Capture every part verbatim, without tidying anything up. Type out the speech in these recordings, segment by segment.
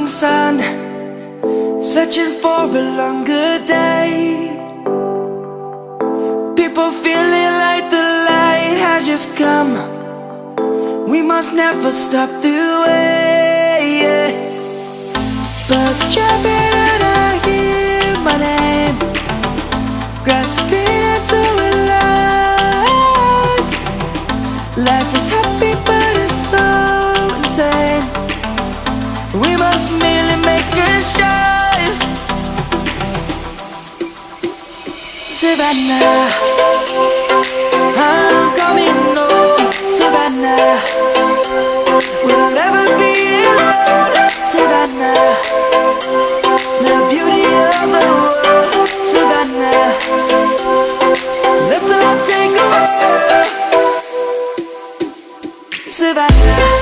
sun, searching for a longer day. People feeling like the light has just come. We must never stop the way, yeah. Birds chirping and I hear my name, grasping into a life. Life is happy but it's so insane. We must merely make a start. Savannah, I'm coming home. Savannah, we'll never be alone. Savannah, the beauty of the world. Savannah, let's all take a walk. Savannah.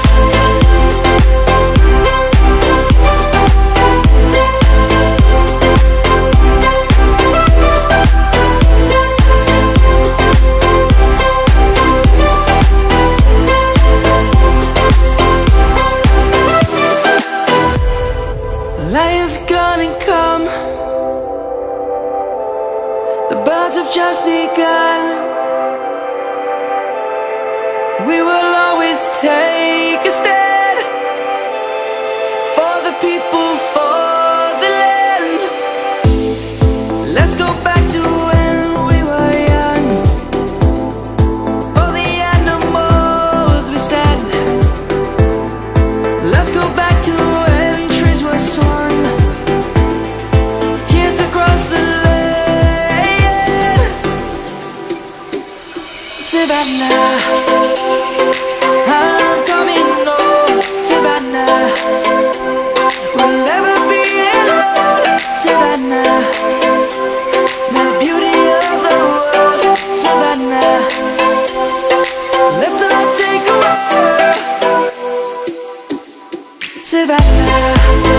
Lion's gonna come. The birds have just begun. We will always take a stand for the people, for the land. Let's go back to when we were young. For the animals we stand. Let's go back to when trees were swung. Kids across the land. Savannah, I'm coming home. Savannah, we'll never be alone. Savannah, the beauty of the world. Savannah, let's all take a walk. Savannah,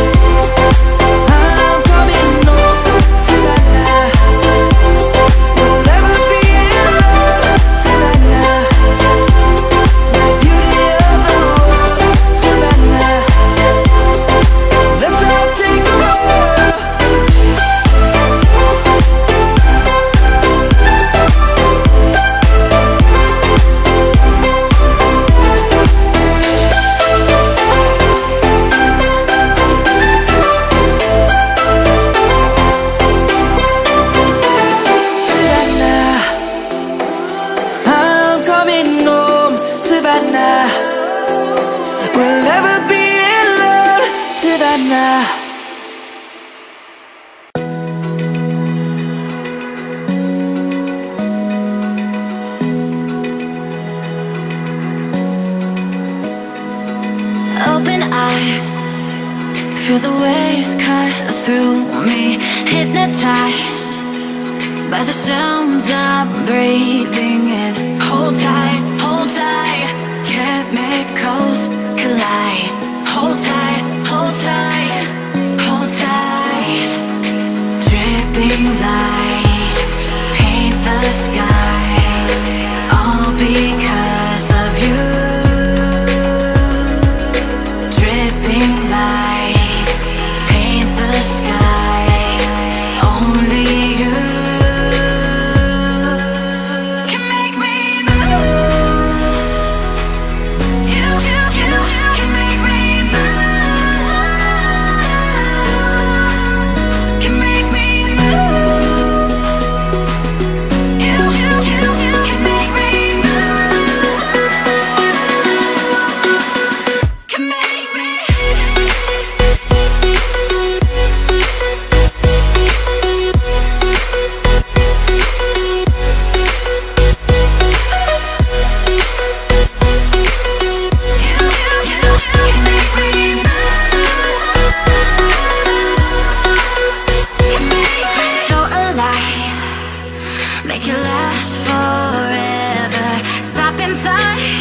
I'm coming home. Savannah, we'll never be alone. Savannah, the beauty of the world. Savannah, let's all take a walk. Savannah, I'm coming home. Savannah, we'll never be alone. Savannah. Open eye, feel the waves cut through me. Hypnotized by the sounds I'm breathing in. Hold tight, hold tight, chemicals collide. Hold tight, hold tight, hold tight. Dripping lights paint the skies, all because of you. Dripping lights paint the skies, only you can make me move. You, you, you can make me move. Can make me move. You, you, you can make me move. Can make me. So alive, make it last forever. Stop in time.